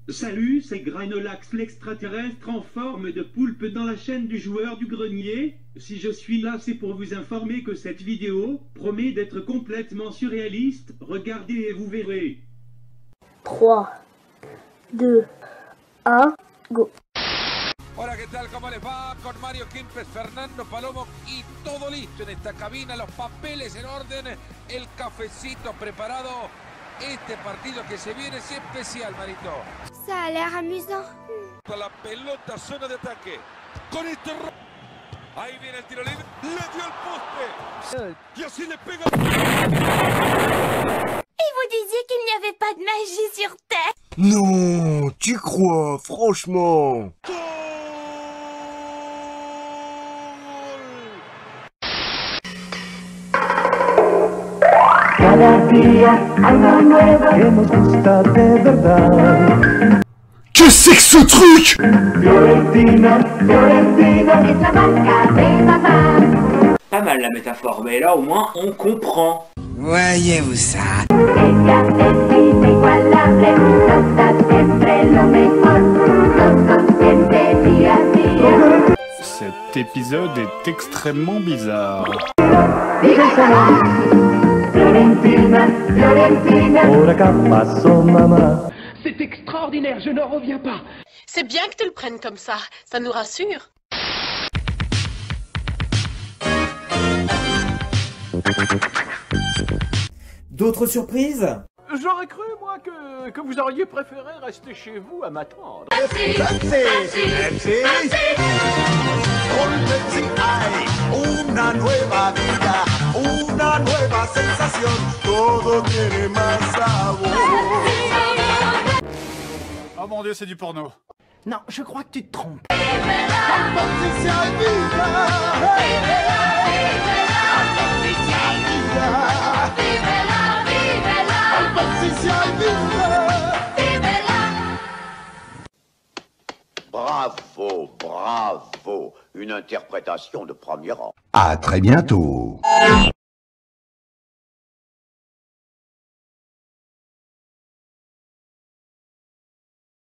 Salut, c'est Granolax l'extraterrestre en forme de poulpe dans la chaîne du joueur du grenier. Si je suis là, c'est pour vous informer que cette vidéo promet d'être complètement surréaliste. Regardez et vous verrez. 3, 2, 1, go. Hola, ¿qué tal? ¿Cómo les va? Con Mario Kempes, Fernando Palomo y todo listo en esta cabina, los papeles en orden, el cafecito preparado. Este partido que se viene es especial, Marito. Ça a l'air amusant. La pelota, zona de ataque. Con este... Ahí viene el tiro libre. Le dio el poste. Y así le pega. Et vous disiez qu'il n'y avait pas de magie sur Terre. Non, tu crois, franchement. Cada día algo nuevo que nos gusta de verdad. Que c'est que ce truc? Fiorentina, Fiorentina, es la marca de mamá. Pas mal la métaphore, mais là au moins on comprend. Voyez-vous ça? Ella es inigualable, nos da siempre lo mejor, nos consiente día a día. Cet épisode est extrêmement bizarre. Fiorentina, Fiorentina. Ora che passo mamma. C'est extraordinaire, je n'en reviens pas. C'est bien que tu le prennes comme ça nous rassure. D'autres surprises? J'aurais cru, moi, que vous auriez préféré rester chez vous à m'attendre. Una nueva vida, una nueva sensación, todo tiene más sabor. Oh mon dieu, c'est du porno. Non, je crois que tu te trompes. Bravo, bravo, une interprétation de premier rang. À très bientôt.